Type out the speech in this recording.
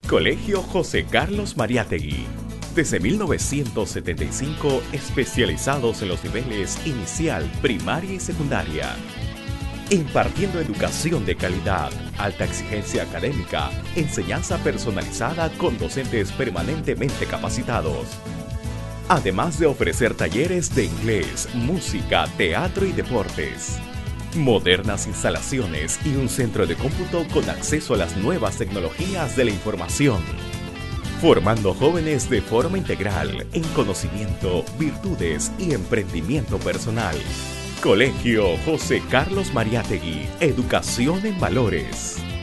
Colegio José Carlos Mariátegui. Desde 1975, especializados en los niveles inicial, primaria y secundaria. Impartiendo educación de calidad, alta exigencia académica, enseñanza personalizada con docentes permanentemente capacitados. Además de ofrecer talleres de inglés, música, teatro y deportes. Modernas instalaciones y un centro de cómputo con acceso a las nuevas tecnologías de la información. Formando jóvenes de forma integral en conocimiento, virtudes y emprendimiento personal. Colegio José Carlos Mariátegui. Educación en valores.